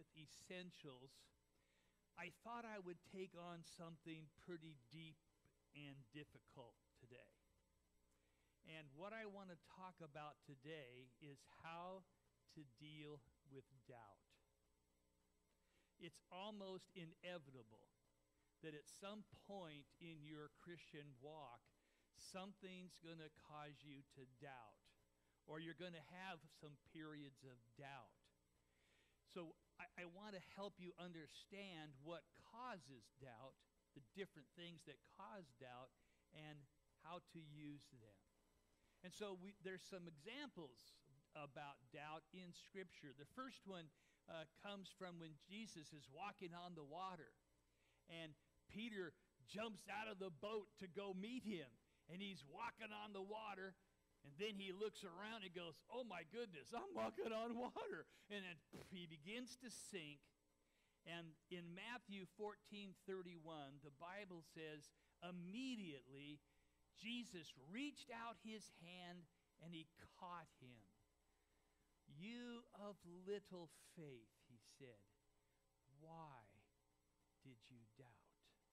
with essentials, I thought I would take on something pretty deep and difficult today. And what I want to talk about today is how to deal with doubt. It's almost inevitable that at some point in your Christian walk, something's going to cause you to doubt, or you're going to have some periods of doubt. So I want to help you understand what causes doubt, the different things that cause doubt, and how to use them. And so there's some examples about doubt in Scripture. The first one comes from when Jesus is walking on the water, and Peter jumps out of the boat to go meet him, and he's walking on the water, and then he looks around and goes, "Oh my goodness, I'm walking on water." And then he begins to sink. And in Matthew 14:31, the Bible says, immediately Jesus reached out his hand and he caught him. "You of little faith," he said, "why did you doubt?"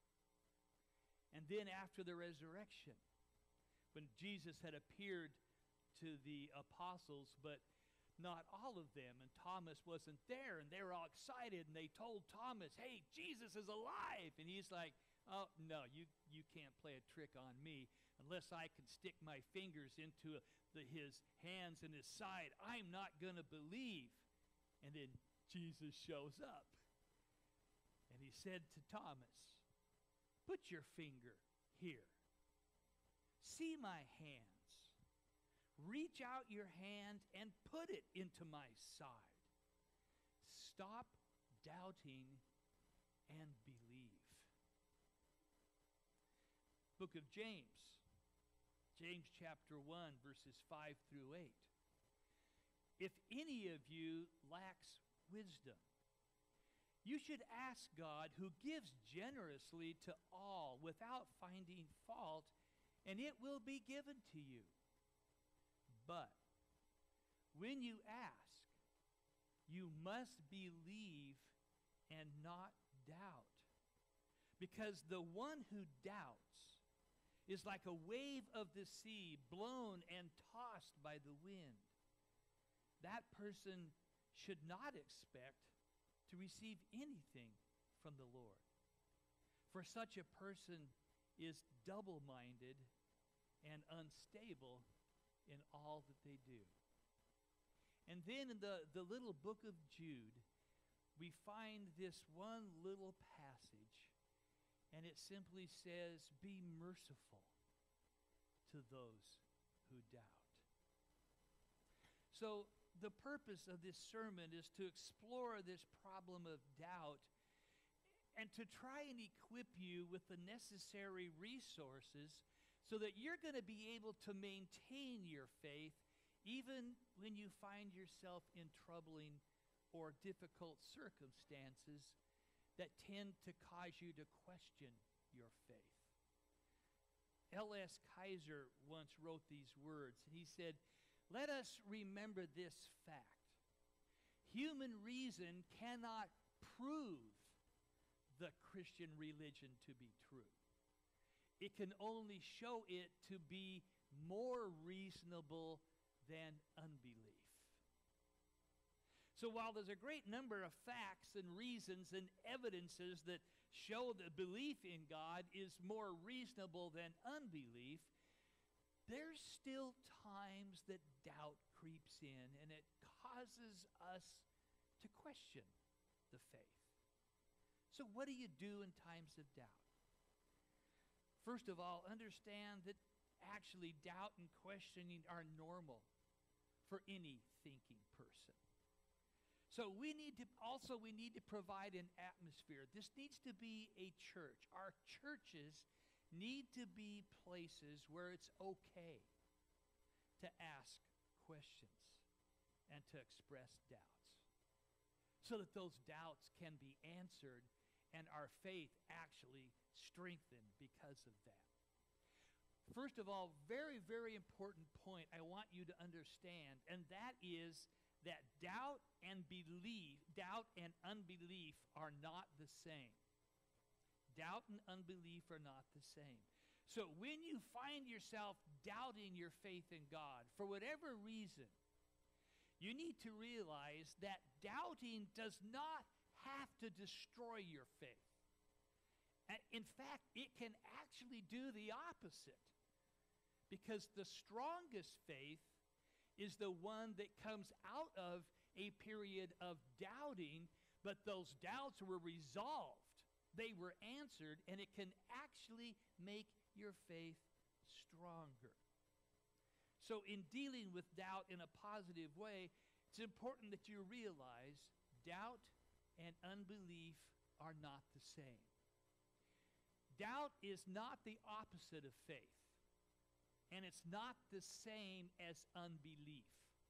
And then after the resurrection, when Jesus had appeared to the apostles, but not all of them, and Thomas wasn't there, and they were all excited, and they told Thomas, "Hey, Jesus is alive!" And he's like, "Oh, no, you can't play a trick on me unless I can stick my fingers into his hands and his side. I'm not going to believe." And then Jesus shows up, and he said to Thomas, "Put your finger here. See my hands. Reach out your hand and put it into my side. Stop doubting and believe." Book of James, James chapter 1, verses 5 through 8. "If any of you lacks wisdom, you should ask God, who gives generously to all without finding fault, and it will be given to you. But when you ask, you must believe and not doubt. Because the one who doubts is like a wave of the sea, blown and tossed by the wind. That person should not expect to receive anything from the Lord. For such a person is double-minded and unstable in all that they do." And then in the little book of Jude, we find this one little passage, and it simply says, "Be merciful to those who doubt." So the purpose of this sermon is to explore this problem of doubt and to try and equip you with the necessary resources so that you're going to be able to maintain your faith even when you find yourself in troubling or difficult circumstances that tend to cause you to question your faith. L.S. Kaiser once wrote these words, and he said, "Let us remember this fact. Human reason cannot prove the Christian religion to be true. It can only show it to be more reasonable than unbelief." So while there's a great number of facts and reasons and evidences that show that belief in God is more reasonable than unbelief, there's still times that doubt creeps in and it causes us to question the faith. So what do you do in times of doubt? First of all, understand that actually doubt and questioning are normal for any thinking person. So we need to provide an atmosphere. This needs to be a church. Our churches need to be places where it's okay to ask questions and to express doubts, so that those doubts can be answered and our faith actually strengthened because of that. First of all, very, very important point I want you to understand, and that is that doubt and unbelief are not the same. Doubt and unbelief are not the same. So when you find yourself doubting your faith in God, for whatever reason, you need to realize that doubting does not have to destroy your faith. In fact, it can actually do the opposite. Because the strongest faith is the one that comes out of a period of doubting, but those doubts were resolved. They were answered, and it can actually make your faith stronger. So in dealing with doubt in a positive way, it's important that you realize doubt and unbelief are not the same. Doubt is not the opposite of faith, and it's not the same as unbelief.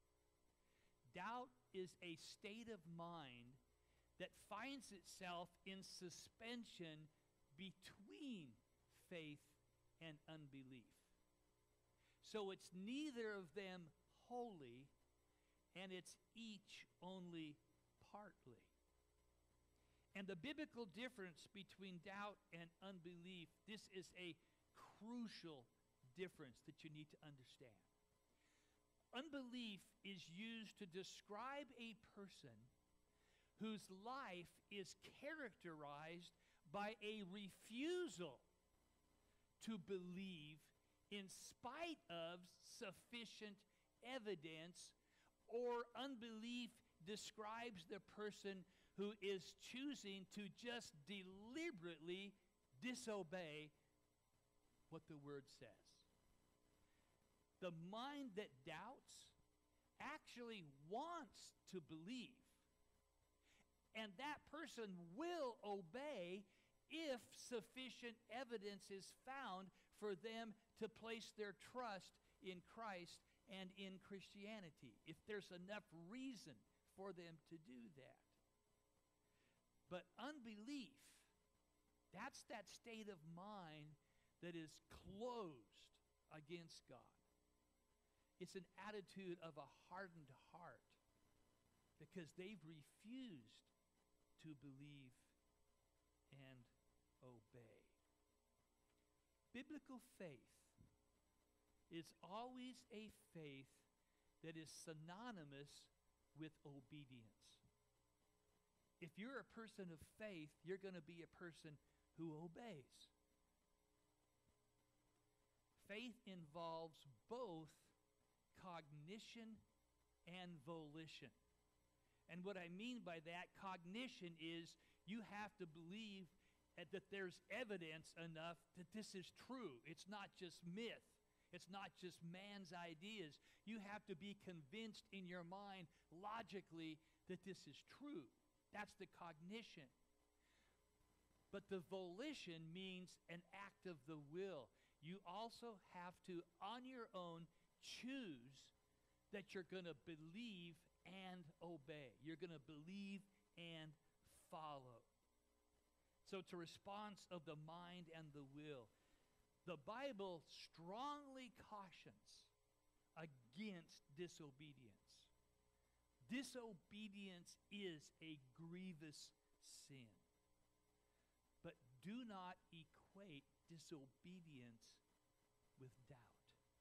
Doubt is a state of mind that finds itself in suspension between faith and unbelief. So it's neither of them wholly, and it's each only partly. And the biblical difference between doubt and unbelief, this is a crucial difference that you need to understand. Unbelief is used to describe a person whose life is characterized by a refusal to believe in spite of sufficient evidence, or unbelief describes the person who is choosing to just deliberately disobey what the Word says. The mind that doubts actually wants to believe, and that person will obey if sufficient evidence is found for them to place their trust in Christ and in Christianity, if there's enough reason for them to do that. But unbelief, that's that state of mind that is closed against God. It's an attitude of a hardened heart because they've refused to believe and obey. Biblical faith is always a faith that is synonymous with obedience. If you're a person of faith, you're going to be a person who obeys. Faith involves both cognition and volition. And what I mean by that, cognition is you have to believe that there's evidence enough that this is true. It's not just myth. It's not just man's ideas. You have to be convinced in your mind logically that this is true. That's the cognition. But the volition means an act of the will. You also have to, on your own, choose that you're going to believe and obey. You're going to believe and follow. So it's a response of the mind and the will. The Bible strongly cautions against disobedience. Disobedience is a grievous sin. But do not equate disobedience with doubt.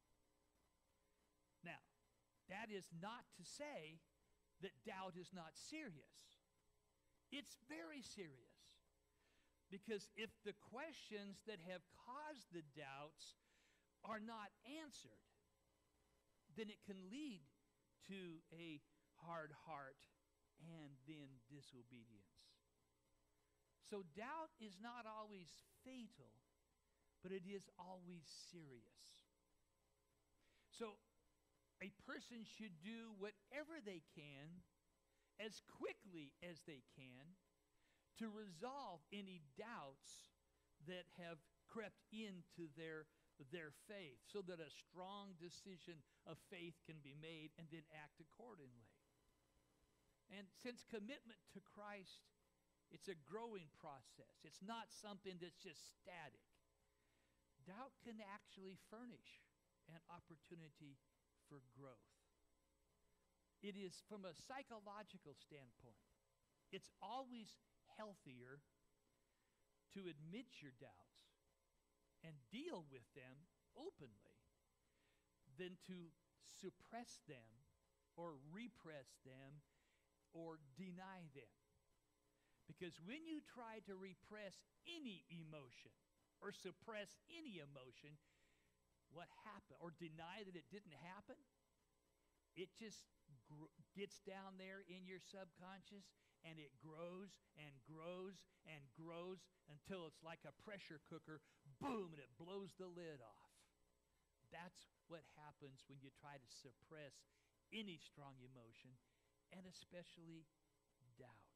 Now, that is not to say that doubt is not serious. It's very serious. Because if the questions that have caused the doubts are not answered, then it can lead to a hard heart and then disobedience. So doubt is not always fatal, but it is always serious. So a person should do whatever they can, as quickly as they can, to resolve any doubts that have crept into their faith, so that a strong decision of faith can be made and then act accordingly. And since commitment to Christ, it's a growing process. It's not something that's just static. Doubt can actually furnish an opportunity for growth. it is from a psychological standpoint. It's always healthier to admit your doubts and deal with them openly than to suppress them or repress them or deny them. Because when you try to repress any emotion or suppress any emotion, what happened, or deny that it didn't happen, it just gets down there in your subconscious, and it grows and grows and grows until it's like a pressure cooker, boom, and it blows the lid off. That's what happens when you try to suppress any strong emotion, and especially doubt.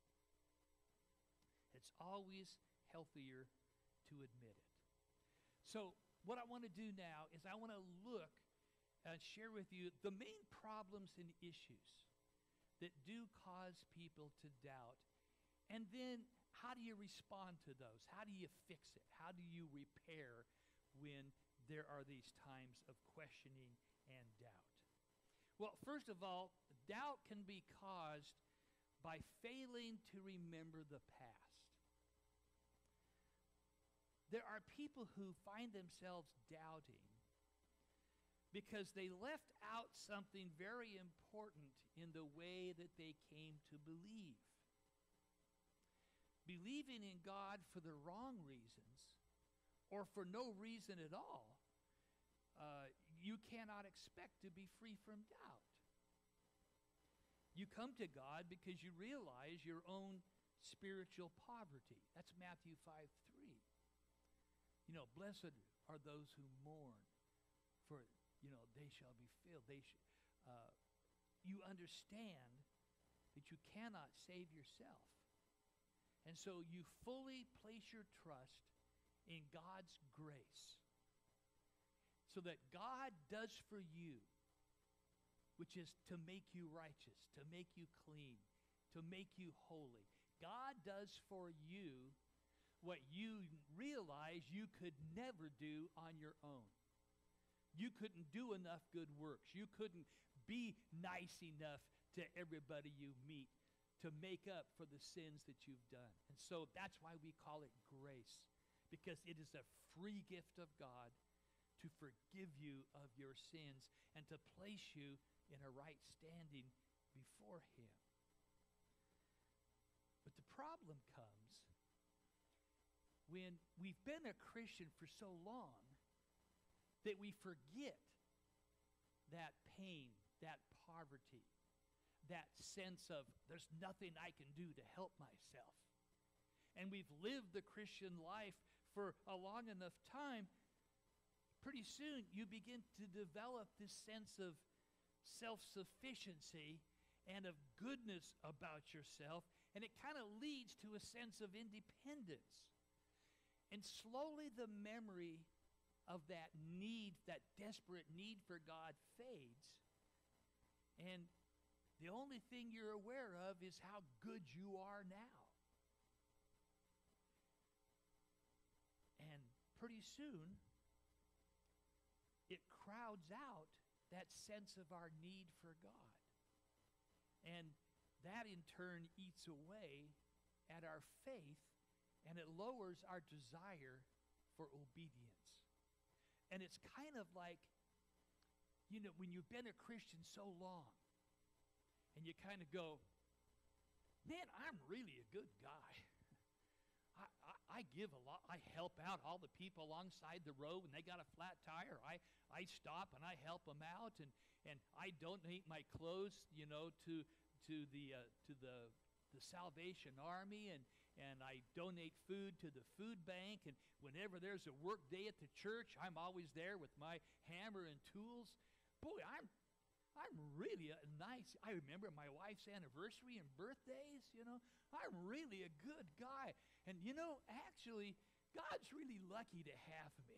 It's always healthier to admit it. So what I want to do now is I want to look and share with you the main problems and issues that do cause people to doubt. And then how do you respond to those? How do you fix it? How do you repair when there are these times of questioning and doubt? Well, first of all, doubt can be caused by failing to remember the past. There are people who find themselves doubting because they left out something very important in the way that they came to believe. Believing in God for the wrong reasons or for no reason at all, you cannot expect to be free from doubt. You come to God because you realize your own spiritual poverty. That's Matthew 5:3. You know, blessed are those who mourn, for, they shall be filled. You understand that you cannot save yourself. And so you fully place your trust in God's grace so that God does for you, which is to make you righteous, to make you clean, to make you holy. God does for you what you realize you could never do on your own. You couldn't do enough good works. You couldn't be nice enough to everybody you meet to make up for the sins that you've done. And so that's why we call it grace, because it is a free gift of God to forgive you of your sins and to place you in a right standing before Him. But the problem comes when we've been a Christian for so long that we forget that pain, that poverty, that sense of there's nothing I can do to help myself. And we've lived the Christian life for a long enough time, pretty soon you begin to develop this sense of self-sufficiency and of goodness about yourself, and it kind of leads to a sense of independence. And slowly the memory of that need, that desperate need for God, fades. And the only thing you're aware of is how good you are now. And pretty soon, it crowds out that sense of our need for God. And that in turn eats away at our faith, and it lowers our desire for obedience. And it's kind of like, when you've been a Christian so long, and you kind of go, man, I'm really a good guy. I give a lot. I help out all the people alongside the road when they got a flat tire. I stop and I help them out, and I donate my clothes, to the Salvation Army, and I donate food to the food bank, and whenever there's a work day at the church, I'm always there with my hammer and tools. Boy, I'm really nice. I remember my wife's anniversary and birthdays, I'm really a good guy. And actually, God's really lucky to have me.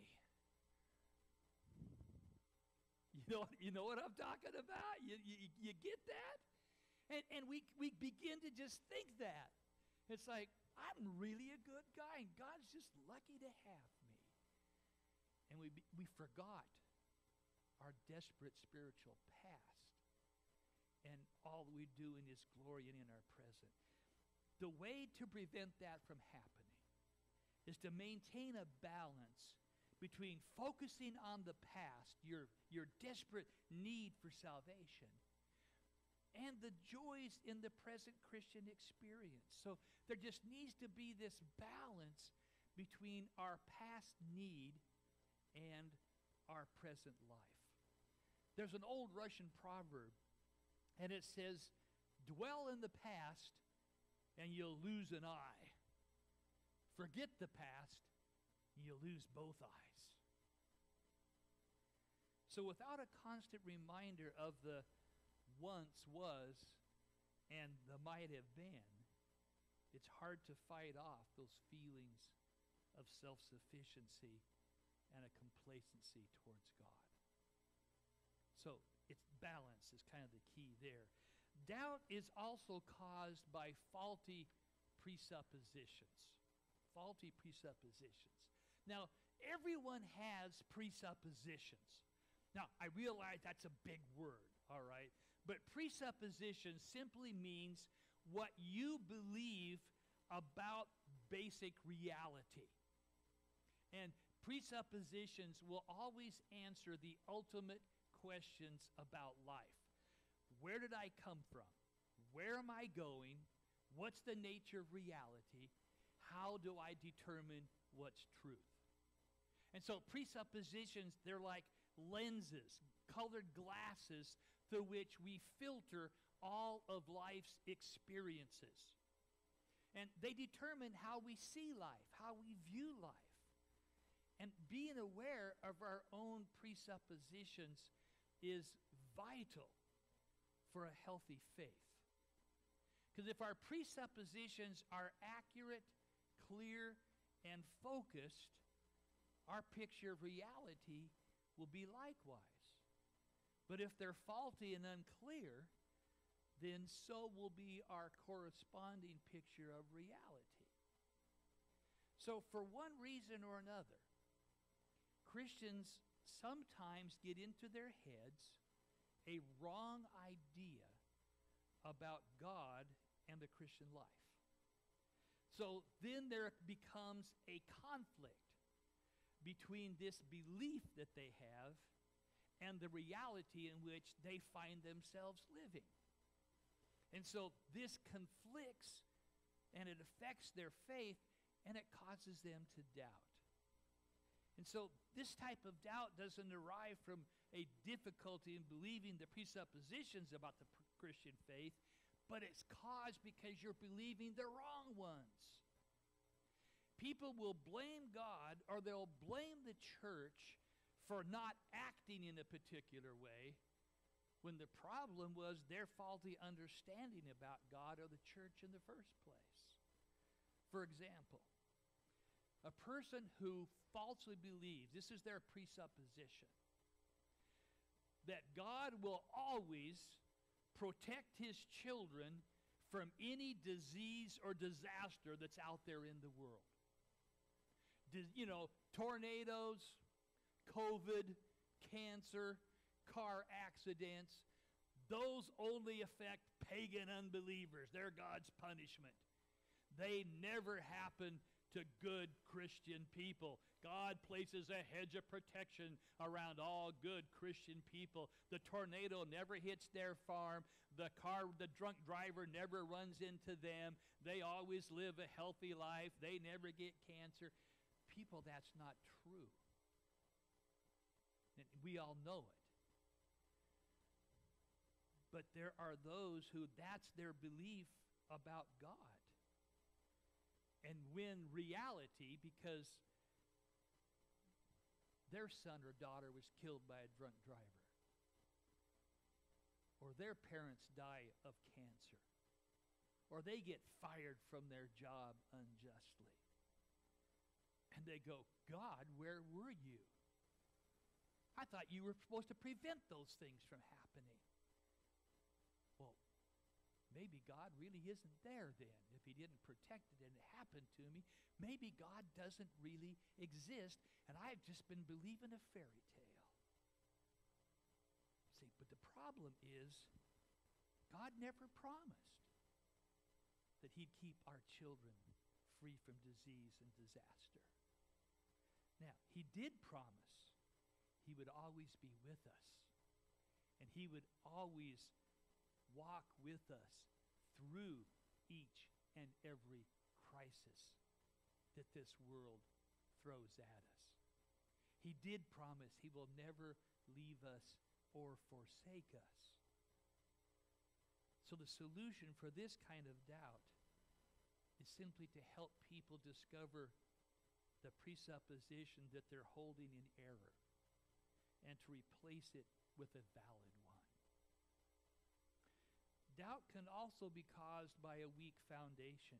You know what I'm talking about? You get that? And we begin to just think that. It's like, I'm really a good guy, and God's just lucky to have me. And we forgot our desperate spiritual past. and all that we do in His glory and in our present. The way to prevent that from happening is to maintain a balance between focusing on the past, your desperate need for salvation, and the joys in the present Christian experience. So there just needs to be this balance between our past need and our present life. There's an old Russian proverb, and it says, "Dwell in the past, and you'll lose an eye. Forget the past, and you'll lose both eyes." So without a constant reminder of the once was and the might have been, it's hard to fight off those feelings of self-sufficiency and a complacency towards God. So it's balance is kind of the key there. Doubt is also caused by faulty presuppositions. Faulty presuppositions. Now, everyone has presuppositions. Now, I realize that's a big word, all right? But presupposition simply means what you believe about basic reality. And presuppositions will always answer the ultimate questions about life. Where did I come from? Where am I going? What's the nature of reality? How do I determine what's truth? And so presuppositions, they're like lenses, colored glasses through which we filter all of life's experiences. And they determine how we see life, how we view life. And being aware of our own presuppositions is vital for a healthy faith. Because if our presuppositions are accurate, clear, and focused, our picture of reality will be likewise. But if they're faulty and unclear, then so will be our corresponding picture of reality. So for one reason or another, Christians sometimes get into their heads a wrong idea about God and the Christian life. So then there becomes a conflict between this belief that they have and the reality in which they find themselves living. And so this conflicts, and it affects their faith, and it causes them to doubt. And so this type of doubt doesn't arise from a difficulty in believing the presuppositions about the Christian faith, but it's caused because you're believing the wrong ones. People will blame God, or they'll blame the church for not acting in a particular way, when the problem was their faulty understanding about God or the church in the first place. For example, a person who falsely believes, this is their presupposition, that God will always protect His children from any disease or disaster that's out there in the world. Tornadoes, COVID, cancer, car accidents, those only affect pagan unbelievers. They're God's punishment. They never happen to good Christian people. God places a hedge of protection around all good Christian people. The tornado never hits their farm. The drunk driver never runs into them. They always live a healthy life. They never get cancer. People, that's not true. And we all know it. But there are those who that's their belief about God. And when reality, because their son or daughter was killed by a drunk driver, or their parents die of cancer, or they get fired from their job unjustly, and they go, God, where were you? I thought you were supposed to prevent those things from happening. Well, maybe God really isn't there then. If He didn't protect it and it happened to me, maybe God doesn't really exist, and I've just been believing a fairy tale. See, but the problem is God never promised that he'd keep our children free from disease and disaster. Now, he did promise he would always be with us, and he would always walk with us through each and every crisis that this world throws at us. He did promise he will never leave us or forsake us. So the solution for this kind of doubt is simply to help people discover the presupposition that they're holding in error and to replace it with a valid one. Doubt can also be caused by a weak foundation.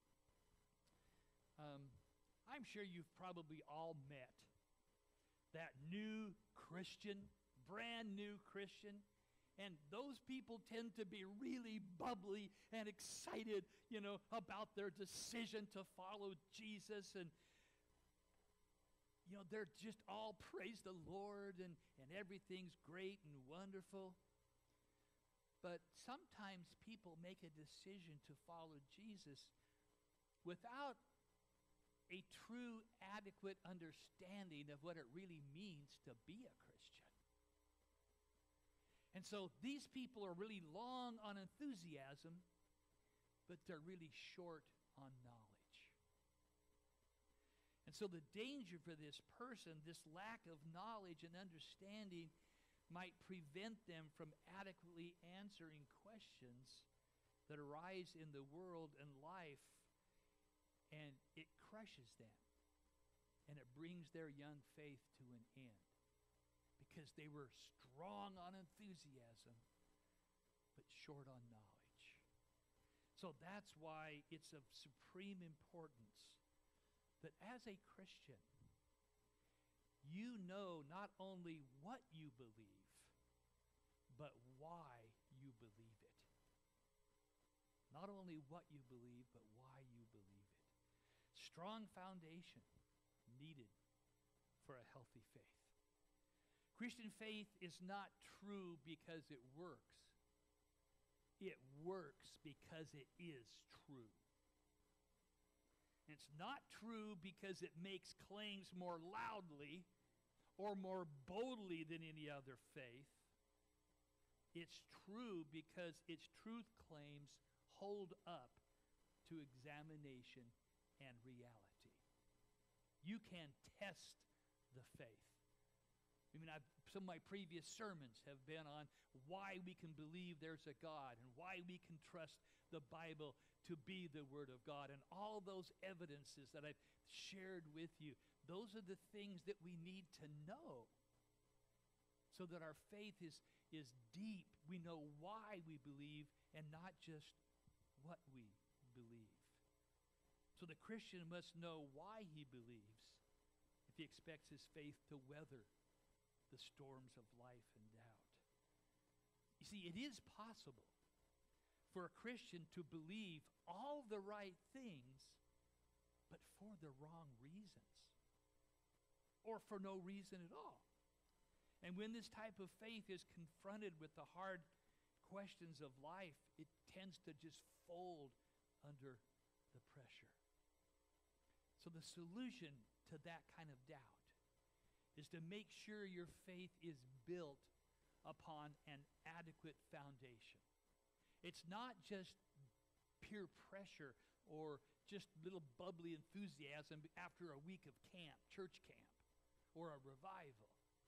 I'm sure you've probably all met that new Christian, brand new Christian, and those people tend to be really bubbly and excited, about their decision to follow Jesus, and they're just all praise the Lord and everything's great and wonderful. But sometimes people make a decision to follow Jesus without a true, adequate understanding of what it really means to be a Christian. And so these people are really long on enthusiasm, but they're really short on knowledge. And so the danger for this person, this lack of knowledge and understanding, might prevent them from adequately answering questions that arise in the world and life, and it crushes them, and it brings their young faith to an end because they were strong on enthusiasm but short on knowledge. So that's why it's of supreme importance that as a Christian, you know not only what you believe, but why you believe it. Not only what you believe, but why you believe it. Strong foundation needed for a healthy faith. Christian faith is not true because it works. It works because it is true. And it's not true because it makes claims more loudly or more boldly than any other faith. It's true because its truth claims hold up to examination and reality. You can test the faith. Some of my previous sermons have been on why we can believe there's a God and why we can trust the Bible to be the Word of God, and all those evidences that I've shared with you. Those are the things that we need to know so that our faith is deep. We know why we believe and not just what we believe. So the Christian must know why he believes if he expects his faith to weather the storms of life and doubt. You see, it is possible for a Christian to believe all the right things, but for the wrong reasons, or for no reason at all. And when this type of faith is confronted with the hard questions of life, it tends to just fold under the pressure. So the solution to that kind of doubt is to make sure your faith is built upon an adequate foundation. It's not just peer pressure or just little bubbly enthusiasm after a week of camp, church camp, or a revival.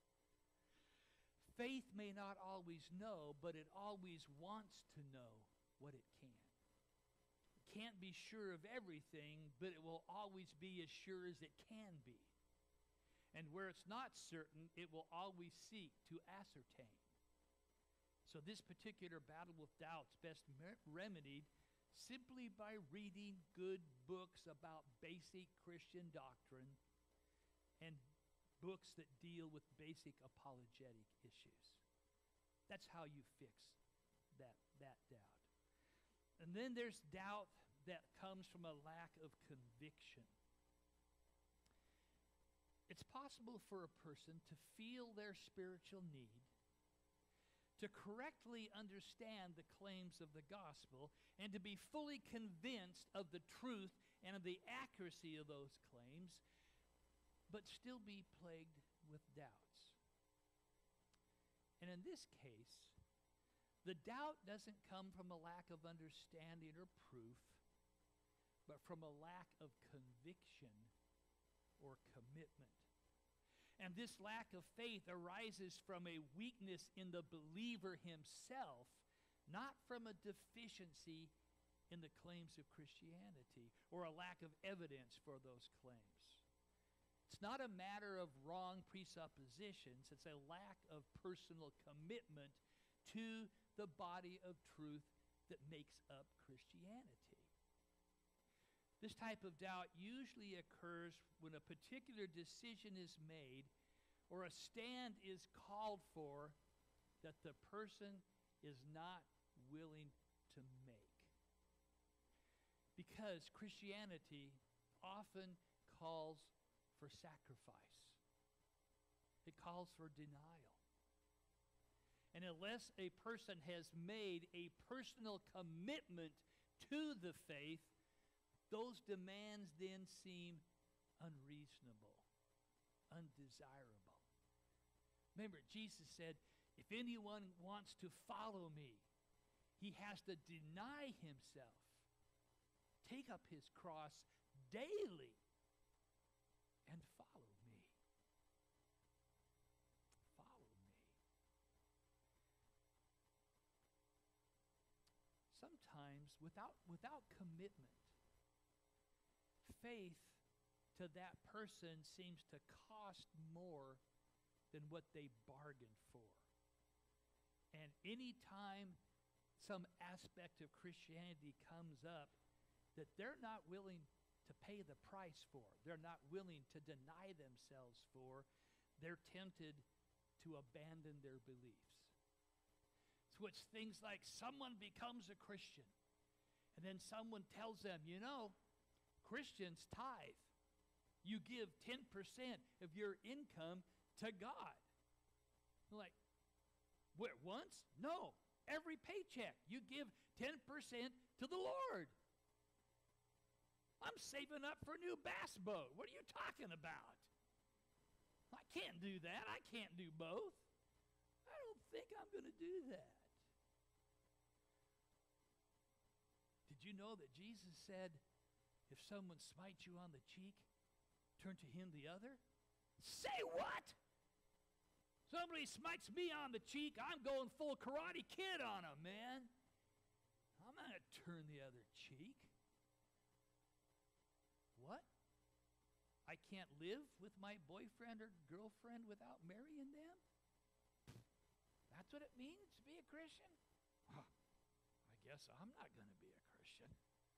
Faith may not always know, but it always wants to know what it can. It can't be sure of everything, but it will always be as sure as it can be. And where it's not certain, it will always seek to ascertain. So this particular battle with doubt's best remedied simply by reading good books about basic Christian doctrine and books that deal with basic apologetic issues. That's how you fix that doubt. And then there's doubt that comes from a lack of conviction. It's possible for a person to feel their spiritual need, to correctly understand the claims of the gospel and to be fully convinced of the truth and of the accuracy of those claims, but still be plagued with doubts. And in this case, the doubt doesn't come from a lack of understanding or proof, but from a lack of conviction or commitment. And this lack of faith arises from a weakness in the believer himself, not from a deficiency in the claims of Christianity or a lack of evidence for those claims. It's not a matter of wrong presuppositions. It's a lack of personal commitment to the body of truth that makes up Christianity. This type of doubt usually occurs when a particular decision is made or a stand is called for that the person is not willing to make. Because Christianity often calls for sacrifice. It calls for denial. And unless a person has made a personal commitment to the faith, those demands then seem unreasonable, undesirable. Remember, Jesus said, if anyone wants to follow me, he has to deny himself, take up his cross daily, and follow me. Follow me. Sometimes, without commitment, faith to that person seems to cost more than what they bargained for. And any time some aspect of Christianity comes up that they're not willing to pay the price for, they're not willing to deny themselves for, they're tempted to abandon their beliefs. So it's things like someone becomes a Christian, and then someone tells them, you know, Christians tithe. You give 10% of your income to God. They're like, what, once? No. Every paycheck, you give 10% to the Lord. I'm saving up for a new bass boat. What are you talking about? I can't do that. I can't do both. I don't think I'm going to do that. Did you know that Jesus said, if someone smites you on the cheek, turn to him the other? Say what? Somebody smites me on the cheek, I'm going full Karate Kid on him, man. I'm not going to turn the other cheek. What? I can't live with my boyfriend or girlfriend without marrying them? That's what it means to be a Christian? Huh. I guess I'm not going to be a Christian.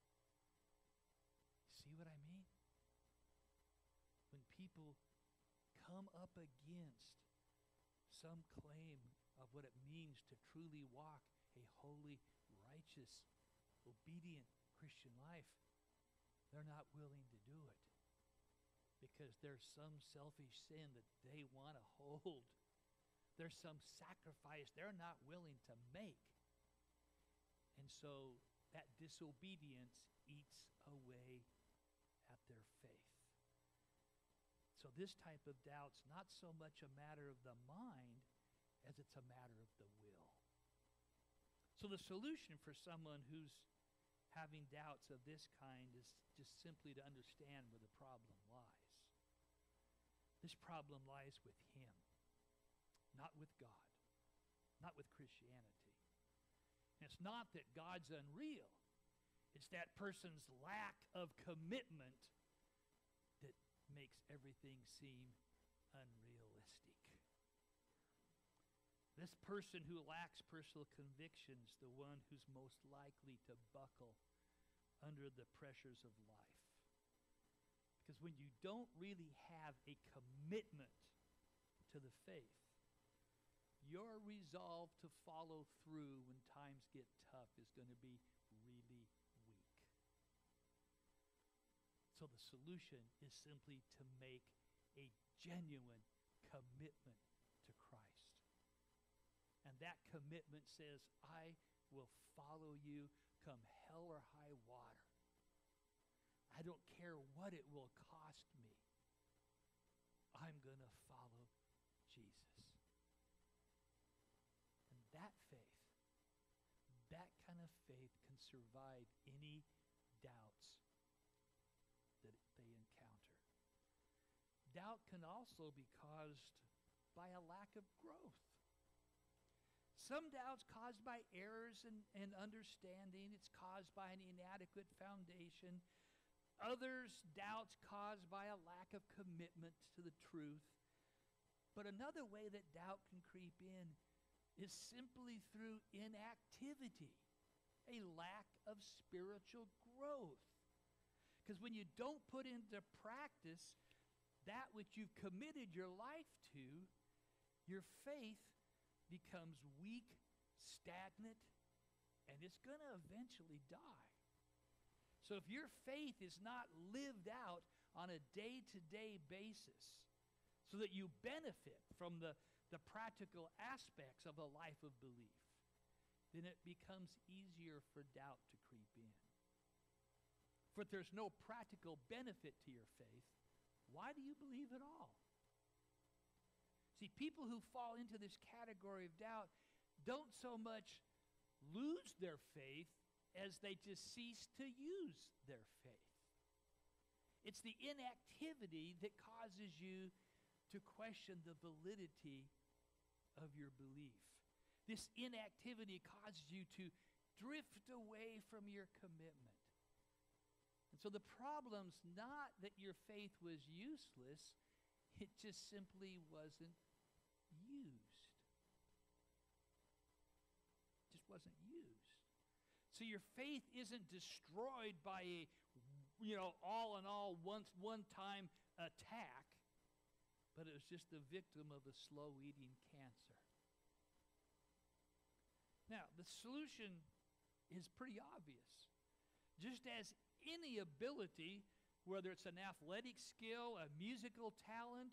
See what I mean? When people come up against some claim of what it means to truly walk a holy, righteous, obedient Christian life, they're not willing to do it because there's some selfish sin that they want to hold. There's some sacrifice they're not willing to make. And so that disobedience eats away at their faith. So this type of doubt's not so much a matter of the mind as it's a matter of the will. So the solution for someone who's having doubts of this kind is just simply to understand where the problem lies. This problem lies with him, not with God, not with Christianity. And it's not that God's unreal. It's that person's lack of commitment that makes everything seem unrealistic. This person who lacks personal convictions, the one who's most likely to buckle under the pressures of life. Because when you don't really have a commitment to the faith, your resolve to follow through when times get tough is going to be really weak. So the solution is simply to make a genuine commitment to Christ. And that commitment says, I will follow you come hell or high water. I don't care what it will cost me. I'm going to follow Jesus. And that faith, that kind of faith can survive any doubts that they encounter. Doubt can also be caused by a lack of growth. Some doubts caused by errors in understanding. It's caused by an inadequate foundation. Others, doubts caused by a lack of commitment to the truth. But another way that doubt can creep in is simply through inactivity, a lack of spiritual growth. Because when you don't put into practice that which you've committed your life to, your faith becomes weak, stagnant, and it's going to eventually die. So if your faith is not lived out on a day-to-day basis so that you benefit from the practical aspects of a life of belief, then it becomes easier for doubt to creep in. For if there's no practical benefit to your faith, why do you believe at all? See, people who fall into this category of doubt don't so much lose their faith as they just cease to use their faith. It's the inactivity that causes you to question the validity of your belief. This inactivity causes you to drift away from your commitment. And so the problem's not that your faith was useless, it just simply wasn't used. Just wasn't used. So your faith isn't destroyed by a, all in all, one-time attack, but it was just the victim of a slow-eating cancer. Now, the solution is pretty obvious. Just as any ability, whether it's an athletic skill, a musical talent,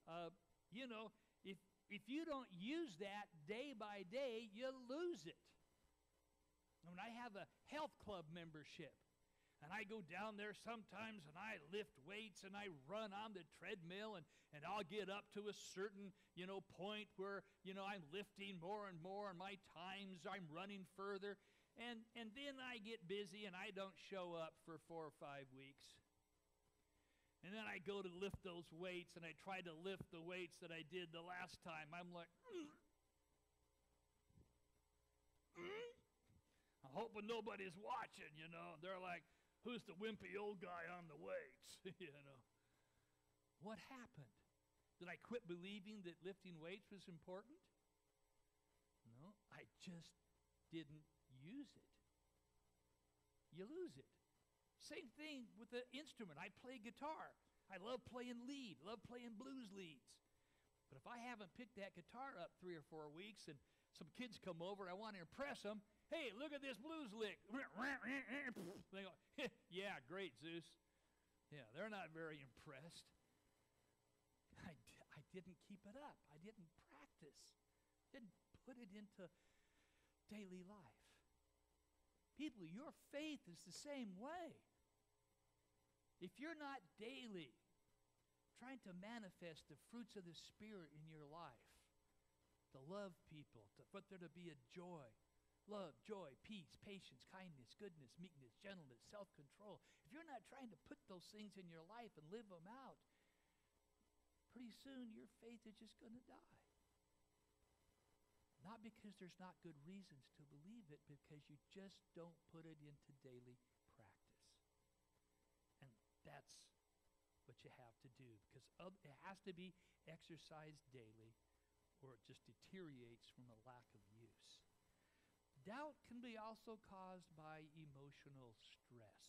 if you don't use that day by day, you lose it. When I have a health club membership, and I go down there sometimes and I lift weights and I run on the treadmill and I'll get up to a certain, point where, I'm lifting more and more and my times, I'm running further. And then I get busy and I don't show up for 4 or 5 weeks. And then I go to lift those weights and I try to lift the weights that I did the last time. I'm like, I'm hoping nobody's watching, They're like, who's the wimpy old guy on the weights, What happened? Did I quit believing that lifting weights was important? No, I just didn't use it. You lose it. Same thing with the instrument. I play guitar. I love playing lead, love playing blues leads. But if I haven't picked that guitar up 3 or 4 weeks and some kids come over, I want to impress them. Hey, look at this blues lick. They go, yeah, great, Zeus. Yeah, they're not very impressed. I didn't keep it up. I didn't practice. Didn't put it into daily life. People, your faith is the same way. If you're not daily trying to manifest the fruits of the Spirit in your life, to love people, for there to be a joy, love, joy, peace, patience, kindness, goodness, meekness, gentleness, self-control. If you're not trying to put those things in your life and live them out, pretty soon your faith is just going to die. Not because there's not good reasons to believe it, because you just don't put it into daily practice. And that's what you have to do, because it has to be exercised daily, or it just deteriorates from a lack of use. Doubt can be also caused by emotional stress.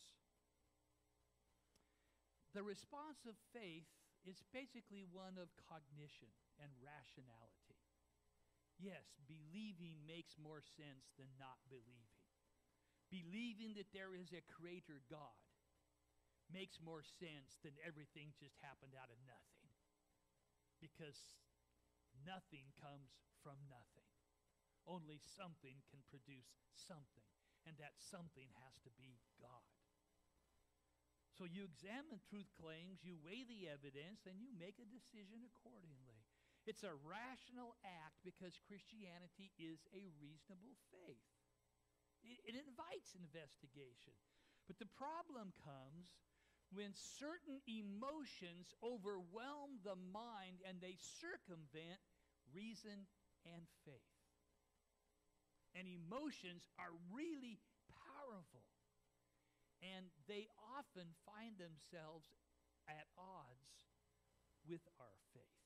The response of faith is basically one of cognition and rationality. Yes, believing makes more sense than not believing. Believing that there is a creator God makes more sense than everything just happened out of nothing. Because nothing comes from nothing. Only something can produce something, and that something has to be God. So you examine truth claims, you weigh the evidence, and you make a decision accordingly. It's a rational act because Christianity is a reasonable faith. It invites investigation. But the problem comes when certain emotions overwhelm the mind and they circumvent reason and faith. And emotions are really powerful. And they often find themselves at odds with our faith.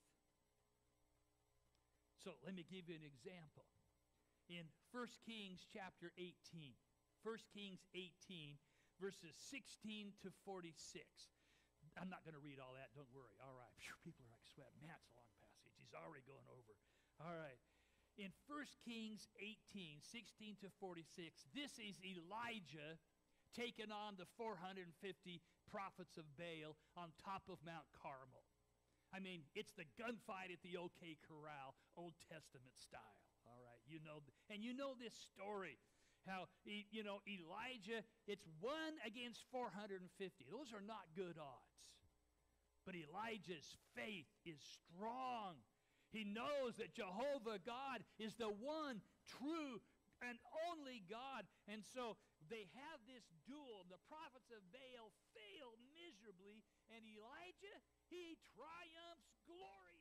So let me give you an example. In 1 Kings chapter 18, 1 Kings 18, verses 16 to 46. I'm not going to read all that, don't worry. All right, people are like sweating. Man, it's a long passage. He's already going over. All right. In 1 Kings 18, 16 to 46, this is Elijah taken on the 450 prophets of Baal on top of Mount Carmel. I mean, it's the gunfight at the OK Corral, Old Testament style. All right, you know this story, how Elijah, it's 1 against 450. Those are not good odds. But Elijah's faith is strong. He knows that Jehovah God is the one true and only God. And so they have this duel. The prophets of Baal fail miserably, and Elijah, he triumphs gloriously.